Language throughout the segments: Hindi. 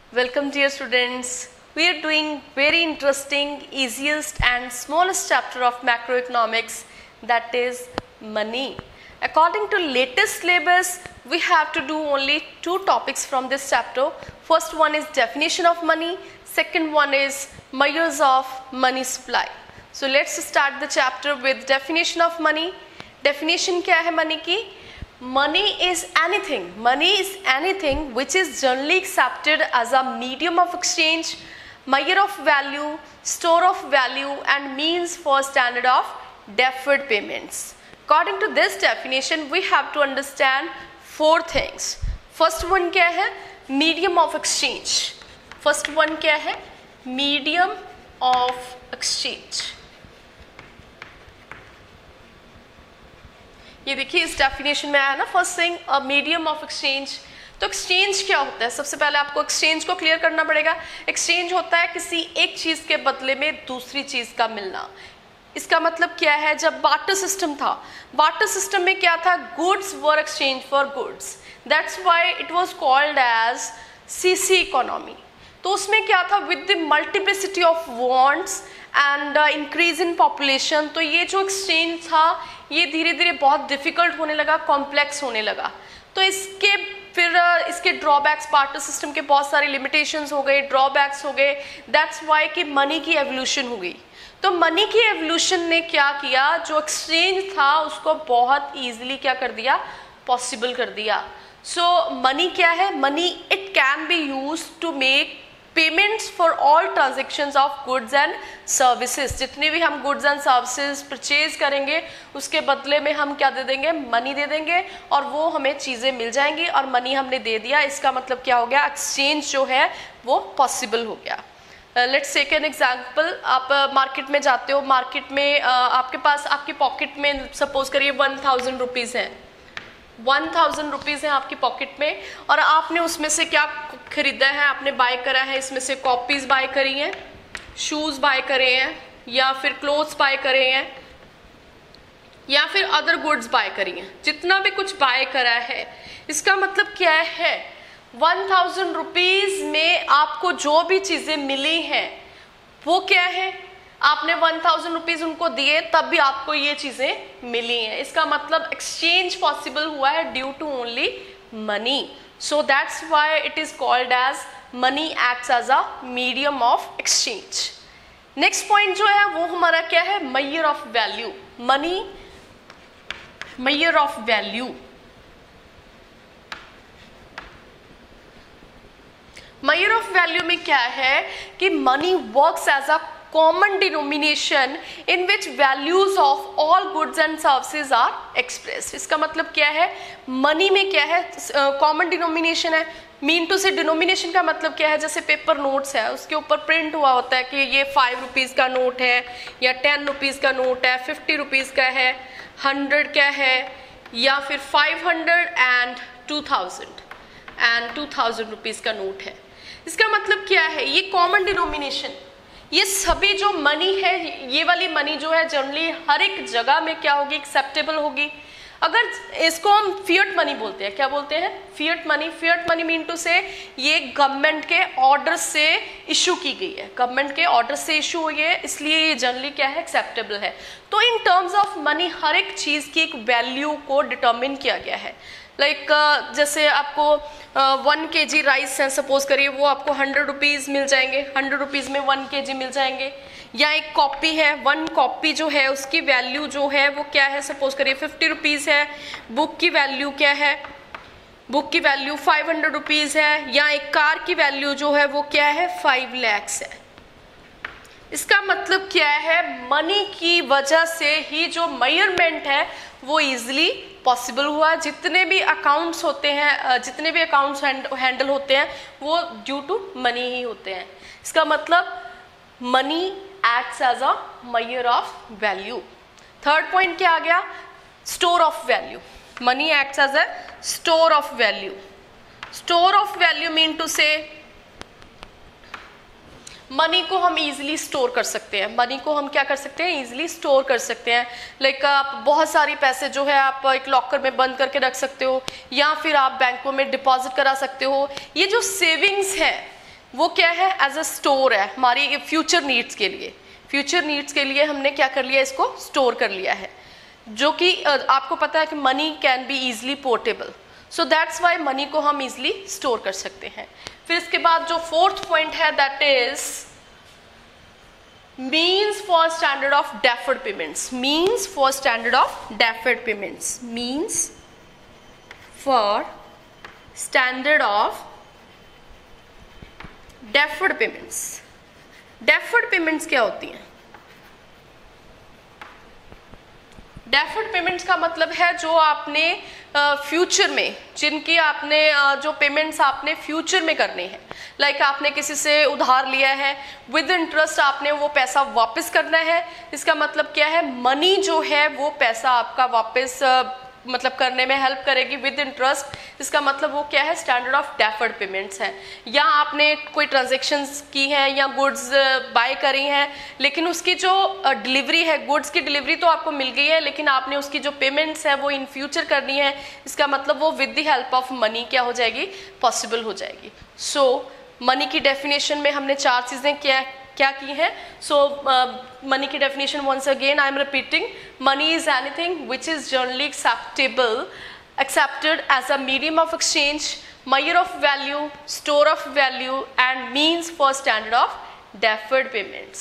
Welcome dear students. We are doing very interesting, easiest and smallest chapter of macroeconomics, that is money. According to latest syllabus, we have to do only two topics from this chapter. First one is definition of money, second one is measures of money supply. So let's start the chapter with definition of money. Definition क्या है money की? Money is anything which is generally accepted as a medium of exchange, measure of value, store of value and means for standard of deferred payments. According to this definition, we have to understand four things. First one क्या है? Medium of exchange. First one क्या है? Medium of exchange. ये देखिए इस डेफिनेशन में आया ना, first thing a medium of exchange. तो एक्सचेंज क्या होता है? सबसे पहले आपको एक्सचेंज को क्लियर करना पड़ेगा. एक्सचेंज होता है किसी एक चीज के बदले में दूसरी चीज का मिलना. इसका मतलब क्या है? जब बार्टर सिस्टम था, बार्टर सिस्टम में क्या था? Goods were exchange for goods. That's why it was called as CC economy. तो उसमें क्या था? With the multiplicity of wants and increase in population, तो ये जो एक्सचेंज था ये धीरे धीरे बहुत डिफिकल्ट होने लगा, कॉम्प्लेक्स होने लगा. तो इसके ड्रॉबैक्स, बार्टर सिस्टम के बहुत सारे लिमिटेशंस हो गए, ड्रॉबैक्स हो गए. दैट्स वाई कि मनी की एवोल्यूशन हो गई. तो मनी की एवोल्यूशन ने क्या किया? जो एक्सचेंज था उसको बहुत ईजिली क्या कर दिया? पॉसिबल कर दिया. सो मनी क्या है? Money it can be use to make payments for all transactions of goods and services. जितने भी हम गुड्स एंड सर्विसेज परचेज करेंगे उसके बदले में हम क्या दे देंगे? मनी दे देंगे और वो हमें चीज़ें मिल जाएंगी और मनी हमने दे दिया. इसका मतलब क्या हो गया? एक्सचेंज जो है वो पॉसिबल हो गया. Let's take an example. आप मार्केट में जाते हो, मार्केट में आपके पास आपकी पॉकेट में सपोज करिए 1000 रुपीज़ हैं. 1000 रुपीज़ हैं आपकी पॉकेट में और आपने उसमें से क्या खरीदा है? आपने बाय करा है, इसमें से कॉपीज़ बाय करी हैं, शूज़ बाय करे हैं, या फिर क्लोथ्स बाय करे हैं, या फिर अदर गुड्स बाय करी हैं. जितना भी कुछ बाय करा है, इसका मतलब क्या है? 1000 रुपीज़ में आपको जो भी चीज़ें मिली हैं वो क्या है? आपने 1000 रुपीज़ उनको दिए तब भी आपको ये चीज़ें मिली हैं. इसका मतलब एक्सचेंज पॉसिबल हुआ है due to only money. So that's why it is called as money acts as a medium of exchange. Next point जो है वो हमारा क्या है? Measure of value. Money measure of value. Measure of value में क्या है कि money works as a common denomination in which values of all goods and services are expressed. इसका मतलब क्या है? मनी में क्या है? कॉमन डिनोमिनेशन है. मीन टू से डिनोमिनेशन का मतलब क्या है? जैसे पेपर नोट्स है, उसके ऊपर प्रिंट हुआ होता है कि ये 5 रुपीज़ का नोट है या 10 रुपीज़ का नोट है, 50 रुपीज़ का है, 100 का है, या फिर 500 एंड 2000 रुपीज़ का नोट है. इसका मतलब क्या है? ये कॉमन डिनोमिनेशन, ये सभी जो मनी है, ये वाली मनी जो है जनरली हर एक जगह में क्या होगी? एक्सेप्टेबल होगी. अगर इसको हम फिएट मनी बोलते हैं. क्या बोलते हैं? Fiat money. Fiat money mean to say ये गवर्नमेंट के ऑर्डर से इशू की गई है, गवर्नमेंट के ऑर्डर से इशू हुई है, इसलिए ये जनरली क्या है? एक्सेप्टेबल है. तो इन टर्म्स ऑफ मनी हर एक चीज़ की एक वैल्यू को डिटर्मिन किया गया है. लाइक जैसे आपको 1 kg राइस है सपोज करिए, वो आपको 100 रुपीज़ मिल जाएंगे. 100 रुपीज़ में 1 kg मिल जाएंगे. या एक कॉपी है, 1 कॉपी जो है उसकी वैल्यू जो है वो क्या है? सपोज करिए 50 रुपीज़ है. बुक की वैल्यू क्या है? बुक की वैल्यू 500 रुपीज़ है. या एक कार की वैल्यू जो है वो क्या है? 5 लाख है. इसका मतलब क्या है? मनी की वजह से ही जो मेजरमेंट है वो इजीली पॉसिबल हुआ. जितने भी अकाउंट्स होते हैं, जितने भी अकाउंट्स हैंडल होते हैं वो ड्यू टू मनी ही होते हैं. इसका मतलब money acts as a measure of value. Third point क्या आ गया? Store of value. Money acts as a store of value. Store of value mean to say money को हम इजीली स्टोर कर सकते हैं. मनी को हम क्या कर सकते हैं? इजीली स्टोर कर सकते हैं. लाइक आप बहुत सारी पैसे जो है आप एक लॉकर में बंद करके रख सकते हो, या फिर आप बैंकों में डिपॉजिट करा सकते हो. ये जो सेविंग्स है, वो क्या है, एज अ स्टोर है हमारी फ्यूचर नीड्स के लिए। फ्यूचर नीड्स के लिए हमने क्या कर लिया, इसको स्टोर कर लिया है, जो कि आपको पता है कि money can be easily portable, so that's why money को हम इजिली स्टोर कर सकते हैं। फिर इसके बाद जो फोर्थ पॉइंट है that is means for standard of deferred payments. Means for standard of deferred payments, means for standard of deferred payments. Deferred payments क्या होती हैं? डेफर्ड पेमेंट्स का मतलब है जो आपने फ्यूचर में, जिनकी आपने जो पेमेंट्स आपने फ्यूचर में करने हैं, लाइक आपने किसी से उधार लिया है, विद इंटरेस्ट आपने वो पैसा वापस करना है। इसका मतलब क्या है, मनी जो है वो पैसा आपका वापस मतलब करने में हेल्प करेगी विद इंटरेस्ट। इसका मतलब वो क्या है, स्टैंडर्ड ऑफ डेफर्ड पेमेंट्स है। या आपने कोई ट्रांजेक्शन्स की हैं या गुड्स बाय करी हैं, लेकिन उसकी जो डिलीवरी है, गुड्स की डिलीवरी तो आपको मिल गई है, लेकिन आपने उसकी जो पेमेंट्स है वो इन फ्यूचर करनी है। इसका मतलब वो with the help of money क्या हो जाएगी, पॉसिबल हो जाएगी। सो मनी की डेफिनेशन में हमने 4 चीजें क्या की है। सो मनी की definition once again I am repeating, money is anything which is generally accepted as a medium of exchange, measure of value, store of value and means for standard of deferred payments.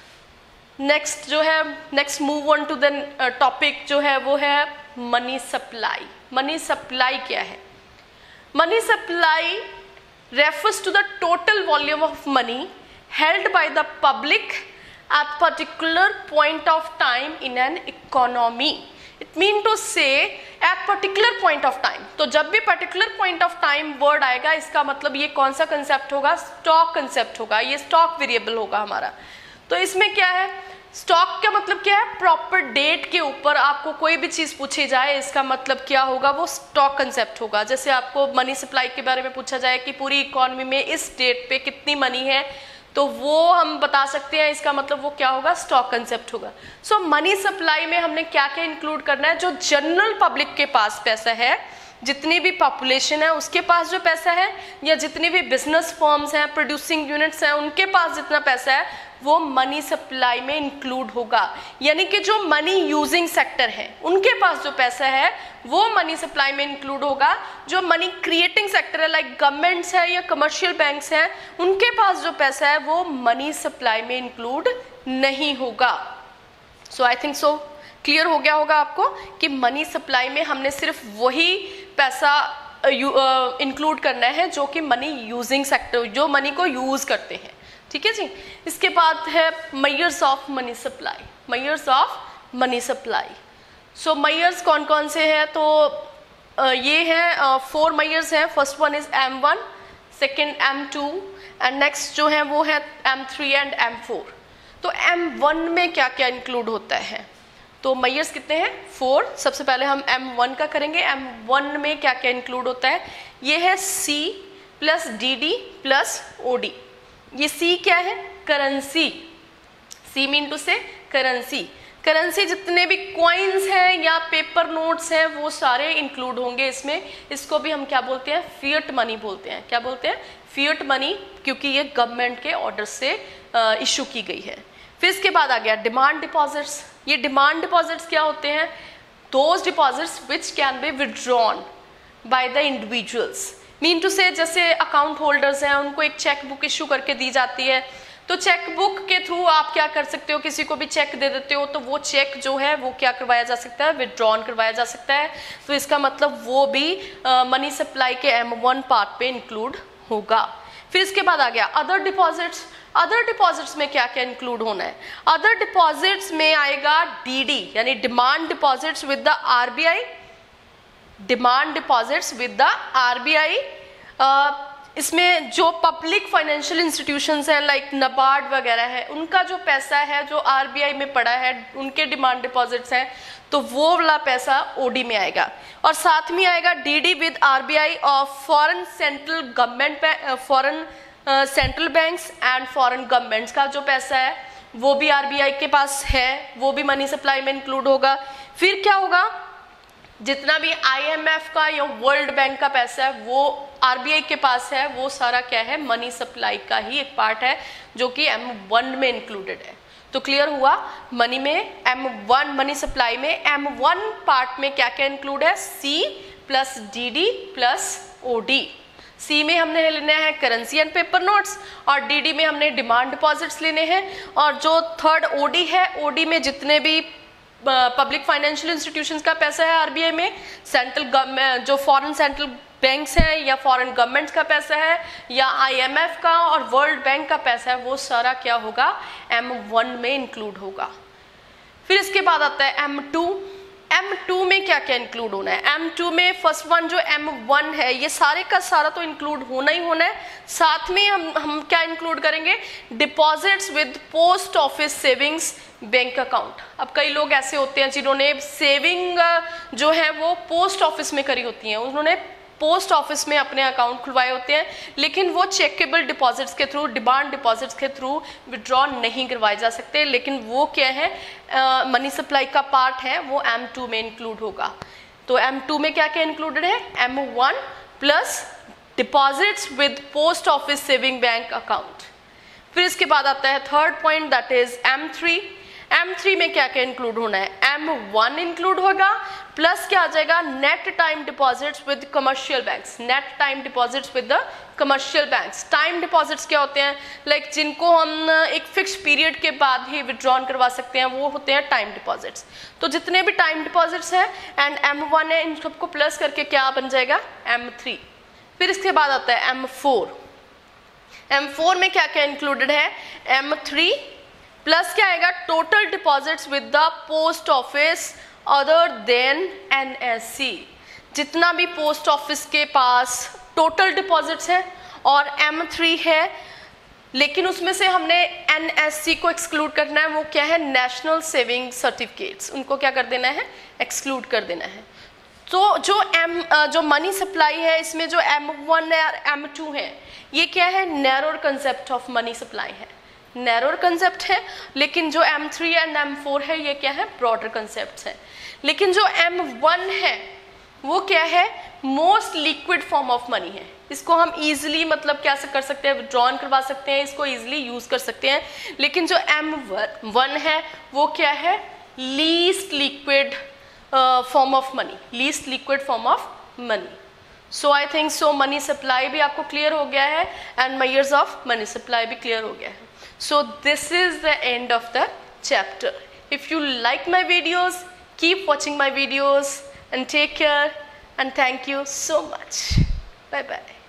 Next जो है, next move on to the topic जो है वो है मनी सप्लाई। मनी सप्लाई क्या है? Money supply refers to the total volume of money held by the public at particular point of time in an economy. It mean to say at particular point of time. तो जब भी particular point of time word आएगा, इसका मतलब ये कौन सा कंसेप्ट होगा, स्टॉक कंसेप्ट होगा, ये स्टॉक वेरिएबल होगा हमारा। तो इसमें क्या है, स्टॉक का मतलब क्या है, प्रॉपर डेट के ऊपर आपको कोई भी चीज पूछी जाए, इसका मतलब क्या होगा, वो स्टॉक कंसेप्ट होगा। जैसे आपको मनी सप्लाई के बारे में पूछा जाए कि पूरी इकोनॉमी में इस डेट पे कितनी मनी है, तो वो हम बता सकते हैं, इसका मतलब वो क्या होगा, स्टॉक कंसेप्ट होगा। सो मनी सप्लाई में हमने क्या क्या इंक्लूड करना है, जो जनरल पब्लिक के पास पैसा है, जितनी भी पॉपुलेशन है उसके पास जो पैसा है, या जितनी भी बिजनेस फर्म्स हैं, प्रोड्यूसिंग यूनिट्स हैं, उनके पास जितना पैसा है वो मनी सप्लाई में इंक्लूड होगा। यानी कि जो मनी यूजिंग सेक्टर है उनके पास जो पैसा है वो मनी सप्लाई में इंक्लूड होगा। जो मनी क्रिएटिंग सेक्टर है, लाइक गवर्नमेंट्स है या कमर्शियल बैंक्स हैं, उनके पास जो पैसा है वो मनी सप्लाई में इंक्लूड नहीं होगा। सो आई थिंक सो क्लियर हो गया होगा आपको कि मनी सप्लाई में हमने सिर्फ वही पैसा इंक्लूड करना है जो कि मनी यूजिंग सेक्टर, जो मनी को यूज करते हैं। ठीक है जी। इसके बाद है measures of money supply. Measures of money supply, so measures कौन कौन से हैं, तो ये हैं 4 मेजर्स हैं। First one is M1, second M2 and next जो है वो है M3 एंड M4। तो M1 में क्या क्या इंक्लूड होता है, तो मेजर्स कितने हैं, 4। सबसे पहले हम M1 का करेंगे। M1 में क्या क्या इंक्लूड होता है, ये है C plus DD plus OD। ये C क्या है, currency. C mean to say currency. Currency जितने भी कॉइन्स हैं या पेपर नोट्स हैं वो सारे इंक्लूड होंगे इसमें। इसको भी हम क्या बोलते हैं, फिएट मनी बोलते हैं। क्या बोलते हैं, फिएट मनी, क्योंकि ये गवर्नमेंट के ऑर्डर से इशू की गई है। फिर इसके बाद आ गया डिमांड डिपॉजिट्स। ये डिमांड डिपॉजिट्स क्या होते हैं, those deposits which can be withdrawn by the individuals. Mean to say जैसे अकाउंट होल्डर्स हैं, उनको एक चेक बुक इशू करके दी जाती है, तो चेक बुक के थ्रू आप क्या कर सकते हो, किसी को भी चेक दे देते हो, तो वो चेक जो है वो क्या करवाया जा सकता है, विड्रॉन करवाया जा सकता है। तो इसका मतलब वो भी मनी सप्लाई के M1 पार्ट पे इंक्लूड होगा। फिर इसके बाद आ गया अदर डिपॉजिट्स। अदर डिपॉजिट्स में क्या क्या इंक्लूड होना है, अदर डिपॉजिट्स में आएगा DD यानी demand deposits with the RBI। Demand deposits with the RBI। इसमें जो पब्लिक फाइनेंशियल इंस्टीट्यूशंस हैं लाइक नबार्ड वगैरह है, उनका जो पैसा है जो RBI में पड़ा है, उनके डिमांड डिपॉजिट्स हैं, तो वो वाला पैसा OD में आएगा। और साथ में आएगा DD with RBI of foreign central government, foreign central banks and foreign governments का जो पैसा है वो भी RBI के पास है, वो भी मनी सप्लाई में इंक्लूड होगा। फिर क्या होगा, जितना भी IMF का या वर्ल्ड बैंक का पैसा है वो RBI के पास है, वो सारा क्या है, मनी सप्लाई का ही एक पार्ट है जो कि M1 में इंक्लूडेड है। तो क्लियर हुआ, मनी में M1 मनी सप्लाई में M1 पार्ट में क्या क्या इंक्लूड है, C plus DD plus OD। C में हमने लेना है करेंसी एंड पेपर नोट्स और DD में हमने डिमांड डिपॉजिट्स लेने हैं। और जो थर्ड OD है, OD में जितने भी पब्लिक फाइनेंशियल इंस्टीट्यूशंस का पैसा है RBI में, सेंट्रल गवर्नमेंट जो फॉरेन सेंट्रल बैंक्स हैं या फॉरेन गवर्नमेंट्स का पैसा है या IMF का और वर्ल्ड बैंक का पैसा है, वो सारा क्या होगा, M1 में इंक्लूड होगा। फिर इसके बाद आता है M2। M2 में क्या क्या इंक्लूड होना है, M2 में फर्स्ट वन जो M1 है ये सारे का सारा तो इंक्लूड होना ही होना है, साथ में हम क्या इंक्लूड करेंगे, deposits with post office savings bank account. अब कई लोग ऐसे होते हैं जिन्होंने सेविंग जो है वो पोस्ट ऑफिस में करी होती है, उन्होंने पोस्ट ऑफिस में अपने अकाउंट खुलवाए होते हैं, लेकिन वो चेकेबल डिपॉजिट्स के थ्रू, डिमांड डिपॉजिट्स के थ्रू विड्रॉ नहीं करवाए जा सकते, लेकिन वो क्या है, मनी सप्लाई का पार्ट है, वो M2 में इंक्लूड होगा। तो M2 में क्या क्या इंक्लूडेड है, M1 plus deposits with post office saving bank account. फिर इसके बाद आता है third point, that is M3। M3 में क्या क्या इंक्लूड होना है, M1 इंक्लूड होगा प्लस क्या आ जाएगा, net time deposits with commercial banks. Net time deposits with the commercial banks. Time deposits क्या होते हैं, लाइक जिनको हम एक फिक्स पीरियड के बाद ही विड्रॉन करवा सकते हैं, वो होते हैं टाइम डिपॉजिट्स। तो जितने भी टाइम डिपॉजिट्स हैं एंड M1 है, इन सबको प्लस करके क्या बन जाएगा, M3। फिर इसके बाद आता है M4। M4 में क्या क्या इंक्लूडेड है, M3 प्लस क्या आएगा, total deposits with the post office other than NSC। जितना भी पोस्ट ऑफिस के पास टोटल डिपॉजिट्स है और M3 है, लेकिन उसमें से हमने NSC को एक्सक्लूड करना है, वो क्या है, नेशनल सेविंग सर्टिफिकेट्स, उनको क्या कर देना है, एक्सक्लूड कर देना है। तो जो मनी सप्लाई है इसमें जो M1 है और M2 है, ये क्या है, narrower concept of money supply है, नैरोर कंसेप्ट है, लेकिन जो M3 एंड M4 है ये क्या है, ब्रॉडर कंसेप्ट है। लेकिन जो M1 है वो क्या है, most liquid form of money है, इसको हम इजीली मतलब क्या कर सकते हैं, विड्रॉन करवा सकते हैं, इसको इजीली यूज कर सकते हैं। लेकिन जो M1 है वो क्या है, least liquid form of money, least liquid form of money. So I think so money supply भी आपको क्लियर हो गया है and measures of money supply भी क्लियर हो गया है। So this is the end of the chapter. If you like my videos, keep watching my videos and take care and thank you so much. Bye bye.